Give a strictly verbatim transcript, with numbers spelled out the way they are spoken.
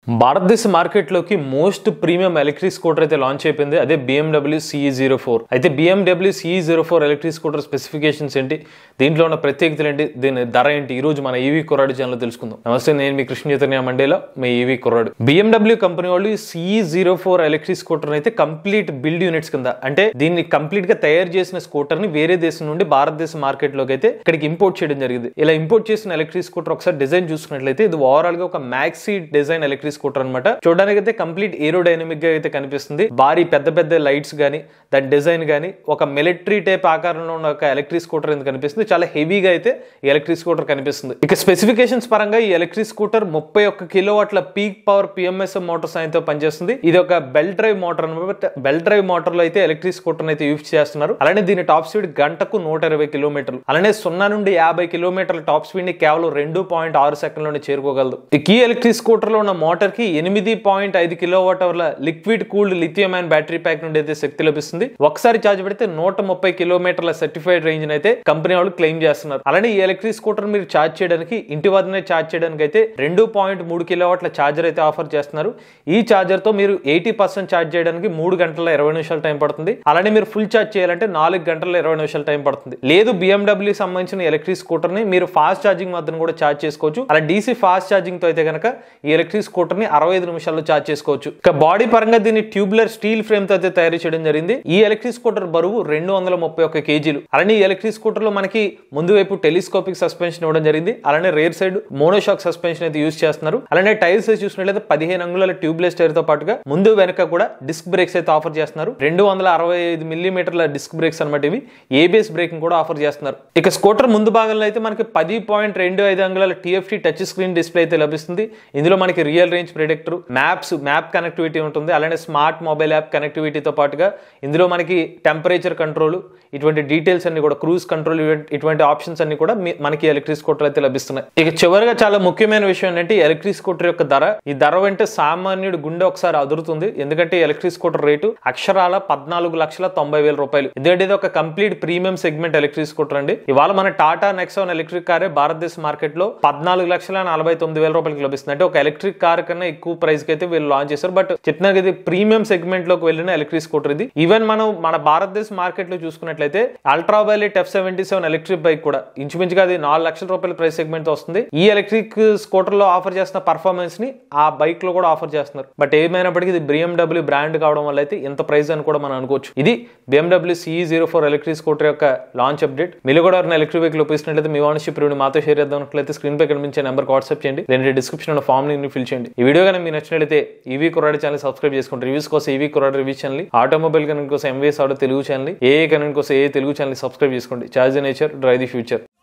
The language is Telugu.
భారతదేశ మార్కెట్లోకి మోస్ట్ ప్రీమియం ఎలక్ట్రిక్ స్కూటర్ అయితే లాంచ్ అయిపోయింది. అదే B M W C E zero four. అయితే B M W C E zero four electric scooter specifications ఏంటి, దీంట్లో ఉన్న ప్రత్యేకతలు ఏంటి, దీని ధర ఏంటి, ఈ రోజు మన ఈవీ కుర్రాడు ఛానల్ తెలుసుకుందాం. నమస్తే, నేను మీ కృష్ణ చైతన్య మండేలో మీ ఈవీ కుర్రాడు. B M W కంపెనీ వాళ్ళు C E zero four electric scooter అయితే కంప్లీట్ బిల్డ్ యూనిట్స్ కింద, అంటే దీన్ని కంప్లీట్ గా తయారు చేసిన స్కూటర్ ని వేరే దేశం నుండి భారతదేశ మార్కెట్ లోకి అయితే ఇక్కడికి ఇంపోర్ట్ చేయడం జరిగింది. ఇలా ఇంపోర్ట్ చేసిన ఎలక్ట్రిక్ స్కూటర్ ఒకసారి డిజైన్ చూసుకున్నట్లయితే ఇది ఓవరాల్ గా ఒక మ్యాక్సీ డిజైన్ ఎలక్ట్రిక్ స్కూటర్ అనమాట. చూడడానికి అయితే కంప్లీట్ ఏరోడైనమిక్ గా అయితే కనిపిస్తుంది. భారీ పెద్ద పెద్ద లైట్స్ గానీ, దాని డిజైన్ గానీ, ఒక మిలిటరీ టైప్ ఆకారంలో ఉన్న ఒక ఎలక్ట్రిక్ స్కూటర్ ఎందుకు కనిపిస్తుంది. చాలా హెవీగా అయితే ఈ ఎలక్ట్రిక్ స్కూటర్ కనిపిస్తుంది. ఇక స్పెసిఫికేషన్స్ పరంగా ఈ ఎలక్ట్రిక్ స్కూటర్ ముప్పై ఒక్క కిలో వాట్ల peak power P M S M motor సాయంతో పనిచేస్తుంది. ఇది ఒక బెల్ డ్రైవ్ మోటార్ అనమాట. బెల్ డ్రైవ్ మోటార్ లో అయితే ఎలక్ట్రిక్ స్కూటర్ అయితే యూజ్ చేస్తున్నారు. అలానే దీని టాప్ స్పీడ్ గంటకు నూట ఇరవై కిలోమీటర్లు, అలానే సున్నా నుండి యాభై కిలోమీటర్ల టాప్ స్పీడ్ ని కేవలం రెండు పాయింట్ ఆరు సెకండ్లోనే చేరుకోగలదు. ఈ ఎలక్ట్రిక్ స్కూటర్ లో ఉన్న మోటార్ కి ఎనిమిది పాయింట్ ఐదు కిలో వాట్ అవర్ల liquid cooled lithium ion battery pack నుండి అయితే శక్తి లభిస్తుంది. ఒకసారి ఛార్జ్ పెడితే నూట ముప్పై కిలోమీటర్ల సర్టిఫైడ్ రేంజ్ అయితే కంపెనీ వాళ్ళు క్లెయిమ్ చేస్తున్నారు. అలానే ఈ ఎలక్ట్రిక్ స్కూటర్ మీరు ఛార్జ్ చేయడానికి, ఇంటి వద్దనే ఛార్జ్ చేయడానికి అయితే రెండు పాయింట్ మూడు కిలో వాట్ల ఛార్జర్ అయితే ఆఫర్ చేస్తున్నారు. ఈ ఛార్జర్ తో మీరు ఎయిటీ పర్సెంట్ ఛార్జ్ చేయడానికి మూడు గంటల ఇరవై నిమిషాలు టైం పడుతుంది. అలానే మీరు ఫుల్ ఛార్జ్ చేయాలంటే నాలుగు గంటల ఇరవై నిమిషాలు టైం పడుతుంది. లేదు B M W సంబంధించిన ఎలక్ట్రిక్ స్కూటర్ ని మీరు ఫాస్ట్ ఛార్జింగ్ వద్ద కూడా ఛార్జ్ చేసుకోవచ్చు. అలా డీసీ ఫాస్ట్ ఛార్జింగ్ తో అయితే కనుక ఈ ఎలక్ట్రిక్ స్కూటర్ ని అరవై ఐదు నిమిషాల్లో ఛార్జ్ చేసుకోవచ్చు. ఇక బాడీ పరంగా దీన్ని ట్యూబ్లర్ స్టీల్ ఫ్రేమ్ తో అయితే తయారు చేయడం జరిగింది. ఈ ఎలక్ట్రిక్ స్కూటర్ బరువు రెండు వందల ముప్పై ఒక్క కేజీలు. అలానే ఈ ఎలక్ట్రిక్ స్కూటర్ లో మనకి ముందు వైపు టెలిస్కోపిక్ సస్పెన్షన్ ఇవ్వడం జరిగింది. అలానే రేర్ సైడ్ మోనోషాక్ సస్పెన్షన్ అయితే యూజ్ చేస్తున్నారు. అలానే టైర్స్ చూసినట్లయితే పదిహేను అంగుళాల ట్యూబ్లెస్ టైర్ తో పాటుగా ముందు వెనక కూడా డిస్క్ బ్రేక్స్ అయితే ఆఫర్ చేస్తున్నారు. రెండు వందల అరవై ఐదు మిల్లీమీటర్ల డిస్క్ బ్రేక్స్ అనమాట. ఇవి ఏబిఎస్ బ్రేకింగ్ కూడా ఆఫర్ చేస్తున్నారు. ఇక స్కూటర్ ముందు భాగంలో అయితే మనకి పది పాయింట్ రెండు ఐదు అంగుళాల T F T touch screen display అయితే లభిస్తుంది. ఇందులో మనకి real range predictor, maps map connectivity ఉంటుంది. అలానే స్మార్ట్ మొబైల్ యాప్ కనెక్టివిటీతో పాటుగా ఇందులో మనకి టెంపరేచర్ కంట్రోల్, ఇటువంటి డీటెయిల్స్ అన్ని కూడా, క్రూజ్ కంట్రోల్, ఇటువంటి ఆప్షన్స్ అన్ని కూడా మనకి ఎలక్ట్రిక్ స్కూటర్ అయితే లభిస్తున్నాయి. ఇక చివరిగా చాలా ముఖ్యమైన విషయం ఏంటంటే ఎలక్ట్రిక్ స్కూటర్ యొక్క ధర. ఈ ధర వెంటే సామాన్యుడు గుండె ఒకసారి అదురుతుంది. ఎందుకంటే ఎలక్ట్రిక్ స్కూటర్ రేటు అక్షరాల పద్నాలుగు లక్షల తొంభై వేల రూపాయలు. ఎందుకంటే ఇది ఒక complete premium segment electric scooter అండి. ఇవాళ మన టాటా నెక్సాన్ ఎలక్ట్రిక్ కారే భారతదేశ మార్కెట్ లో పద్నాలుగు లక్షల నలభై తొమ్మిది వేల రూపాయలకి లభిస్తుంది. అంటే ఒక ఎలక్ట్రిక్ కార్ కన్నా ఎక్కువ ప్రైస్ కి అయితే వీళ్ళు లాంచ్ చేశారు. బట్ చెప్తున్నారు ఇది ప్రీమియం సెగ్మెంట్ లోకి వెళ్ళిన ఎలక్ట్రిక్ స్కూటర్ ఇది. ఈవెన్ మనం మన భారతదేశ మార్కెట్ లో చూసుకున్నట్లయితే Ultraviolette F seventy seven electric bike కూడా ఇంచుమించుగా అది నాలుగు లక్షల రూపాయల ప్రైస్ సెగ్మెంట్ తో వస్తుంది. ఈ ఎలక్ట్రిక్ స్కూటర్ లో ఆఫర్ చేస్తున్న పర్ఫార్మెన్స్ ని ఆ బైక్ లో కూడా ఆఫర్ చేస్తున్నారు. బట్ ఏమైనప్పటికీ ఇది B M W బ్రాండ్ కావడం వల్ల అయితే ఇంత ప్రైస్ అని కూడా మనం అనుకోవచ్చు. ఇది B M W C E zero four electric scooter యొక్క లాంచ్ అప్డేట్. మీరు కూడా ఎలక్ట్రిక్ వెహికల్ ఉపయోగిస్తున్నట్లయితే మీ ఓనర్షిప్ రివ్యూని మాతో షేర్ చేద్దాం. స్క్రీన్ పై కనిపించే నెంబర్ వాట్సాప్ చేయండి, లేదంటే డిస్క్రిప్షన్ లో ఫామ్ ని ఫిల్ చేయండి. ఈ వీడియో కనుక మీకు నచ్చినట్లయితే ఈవీ కుర్రాడు ఛానల్ సబ్స్క్రైబ్ చేసుకోండి. రివ్యూస్ కోసం ఈవీ కుర్రాడు రివ్యూ ఛానల్, ఆటోమొబైల్ కనుక కోసం ఎంవీఎస్ ఆటో తెలుగు ఛానల్, ఏ కనుక కోసం ఏ తెలుగు ఛానల్ సబ్స్క్రైబ్ చేసుకోండి. Charge the nature, drive the future.